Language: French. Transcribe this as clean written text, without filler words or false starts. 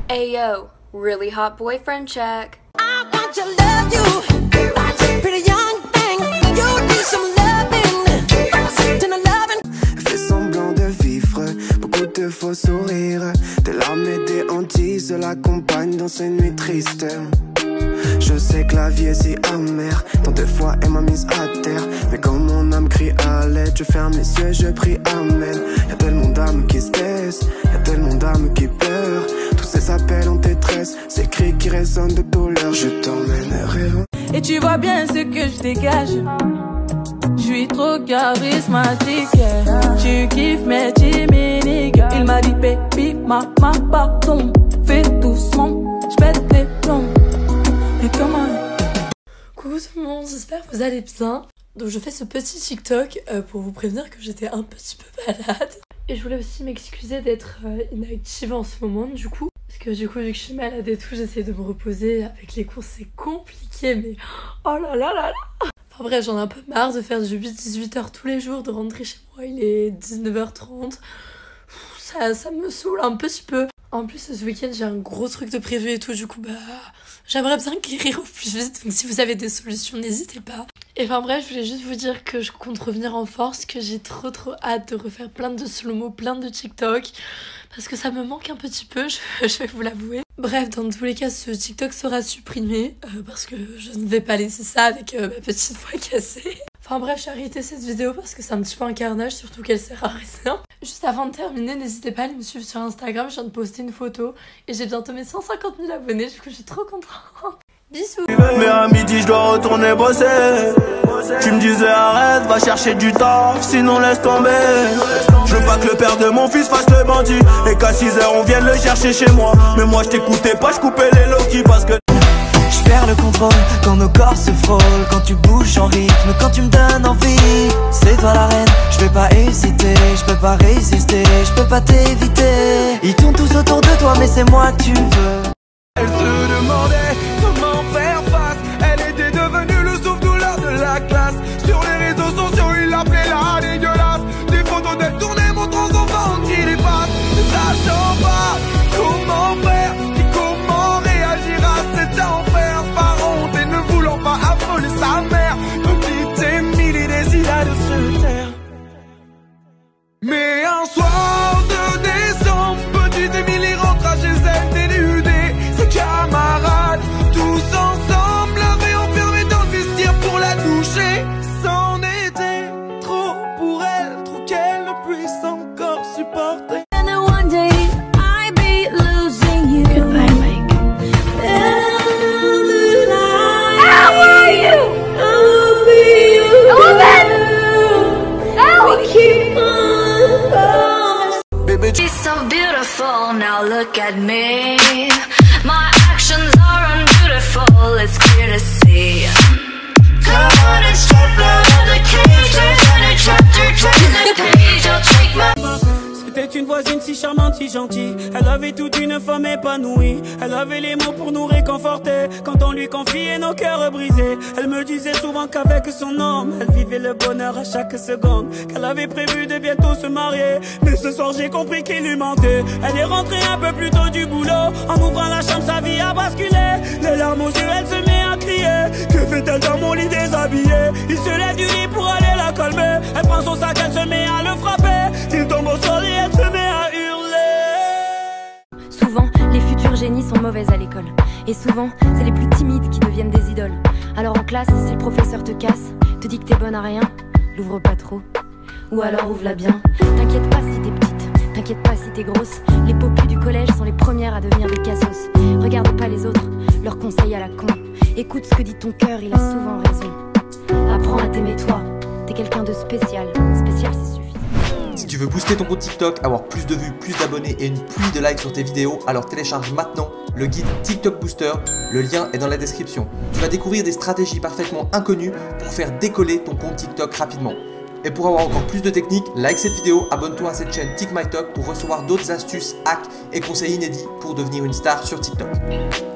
Ayo, really hot boyfriend check. I want to love you, pretty young thing. You need some loving, then loving. Fais semblant de vivre, beaucoup de faux sourires. Des larmes et des hantises l'accompagnent dans ces nuits tristes. Je sais que la vie est si amère, tant de fois elle m'a mise à terre. Mais quand mon âme crie à l'aide, je ferme les yeux et je prie amen. Y'a tellement d'âmes qui se taisent, y'a tellement d'âmes qui pleurent. Tous ces appels en détresse, ces cris qui résonnent de douleur. Je t'emmènerai loin. Et tu vois bien ce que je dégage. Je suis trop charismatique, yeah. Tu kiffes mes timides. Il m'a dit baby, maman, pardon. Fais doucement, je pète les plombs. Et comment? Coucou tout le monde, j'espère que vous allez bien. Donc je fais ce petit TikTok pour vous prévenir que j'étais un petit peu malade. Et je voulais aussi m'excuser d'être inactive en ce moment du coup. Parce que du coup vu que je suis malade et tout, j'essaie de me reposer. Avec les cours c'est compliqué mais oh là là là là. Enfin bref, j'en ai un peu marre de faire du 8-18 heures tous les jours, de rentrer chez moi, il est 19h30. Ça me saoule un petit peu. En plus ce week-end j'ai un gros truc de prévu et tout, du coup j'aimerais bien guérir au plus vite, donc si vous avez des solutions n'hésitez pas. Et enfin bref, je voulais juste vous dire que je compte revenir en force, que j'ai trop hâte de refaire plein de slow-mo, plein de TikTok, parce que ça me manque un petit peu, je vais vous l'avouer. Bref, dans tous les cas, ce TikTok sera supprimé, parce que je ne vais pas laisser ça avec ma petite voix cassée. Enfin bref, j'ai arrêté cette vidéo parce que c'est un petit peu un carnage, surtout qu'elle sert à rien. Juste avant de terminer, n'hésitez pas à aller me suivre sur Instagram, je viens de poster une photo et j'ai bientôt mes 150 000 abonnés, du coup je suis trop contente. Bisous. Mais à midi je dois retourner bosser. Tu me disais arrête, va chercher du taf, sinon laisse tomber. Je veux pas que le père de mon fils fasse le bandit et qu'à 6h on vienne le chercher chez moi. Mais moi je t'écoutais pas, je coupais les low-key parce que je perds le contrôle quand nos corps se frôlent. Quand tu bouges en rythme, quand tu me donnes envie. C'est toi la reine, je vais pas hésiter. Je peux pas résister, je peux pas t'éviter. Ils tournent tous autour de toi mais c'est moi que tu veux. elle se demandait comment faire face. Elle était devenue le souffle-douleur de la classe. Sur les réseaux sociaux il l'appelait la dégueulasse. Des photos d'elle tournées montrant son ventre qui dépasse. Ne sachant pas comment faire ni comment réagir à cet enfer. Par honte et ne voulant pas affoler sa mère. Petite Émilie décida de se taire. Mais un soir de décembre, petite Émilie rentra chez elle dénudée. Ses camarades, tous ensemble, l'avaient enfermée dans le vestiaire pour la toucher. C'en était trop pour elle, trop qu'elle ne puisse encore supporter. And then one day I be losing you. Goodbye, Mike. How are you? I'll be we keep on going. Baby, She's so beautiful, now look at me. My actions are unbeautiful, it's clear to see. Come on and step out of the cage. Turn a chapter, turn the page. I'll take my... C'était une voisine si charmante, si gentille. Elle avait toute une femme épanouie. Elle avait les mots pour nous réconforter quand on lui confiait nos cœurs brisés. Elle me disait souvent qu'avec son homme elle vivait le bonheur à chaque seconde, qu'elle avait prévu de bientôt se marier. Mais ce soir j'ai compris qu'il lui mentait. Elle est rentrée un peu plus tôt du boulot. En ouvrant la chambre sa vie a basculé. Les larmes aux yeux elle se met à crier. Que fait-elle dans mon lit déshabillé? Il se lève du lit pour aller la calmer. Elle prend son sac, elle se met à le frapper. Il tombe au sol et elle se met à hurler. Souvent, les futurs génies sont mauvaises à l'école. Et souvent, c'est les plus timides qui deviennent des idoles. Alors en classe, si le professeur te casse, te dit que t'es bonne à rien, l'ouvre pas trop. Ou alors ouvre-la bien. T'inquiète pas si t'es petite, t'inquiète pas si t'es grosse. Les popus du collège sont les premières à devenir des cassos. Regarde pas les autres, leurs conseils à la con. Écoute ce que dit ton cœur, il a souvent raison. Apprends à t'aimer toi, t'es quelqu'un de spécial. Spécial c'est suffisant. Si tu veux booster ton compte TikTok, avoir plus de vues, plus d'abonnés et une pluie de likes sur tes vidéos, alors télécharge maintenant le guide TikTok Booster, le lien est dans la description. Tu vas découvrir des stratégies parfaitement inconnues pour faire décoller ton compte TikTok rapidement. Et pour avoir encore plus de techniques, like cette vidéo, abonne-toi à cette chaîne TikMyTok pour recevoir d'autres astuces, hacks et conseils inédits pour devenir une star sur TikTok.